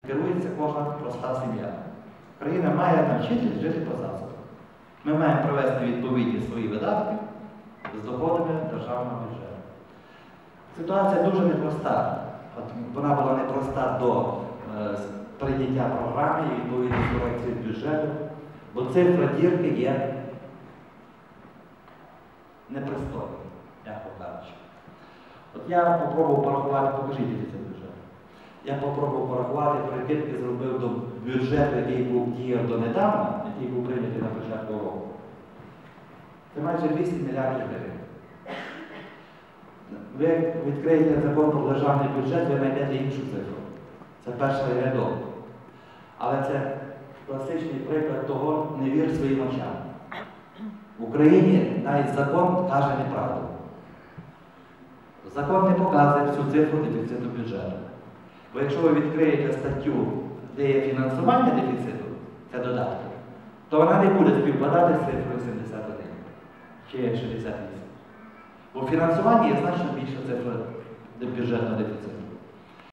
керується кожна проста сім'я. Країна має навчитися жити по засобах. Ми маємо провести відповідні свої видатки з доходами державного бюджету. Ситуація дуже непроста. Вона була непроста до прийняття програми і відповідної корекції бюджету, бо цифра дірки є непристойною, м'яко кажучи. От я попробував порахувати, покажіть дефіцит бюджету. Я попробував порахувати, прикидки зробив до бюджету, який був діяв донедавна, який був прийнятий на початку року. Це майже 200 мільярдів гривень. Ви відкриєте закон про державний бюджет, ви знайдете іншу цифру. Це перший рядок. Але це класичний приклад того, не вір своїм очам. В Україні навіть закон каже неправду. Закон не показує всю цифру дефіциту бюджету. Бо якщо ви відкриєте статтю, де є фінансування дефіциту, це додатки, то вона не буде співпадати з цифрою 71 чи 68. Бо в фінансуванні є значно більша цифра бюджетного дефіциту.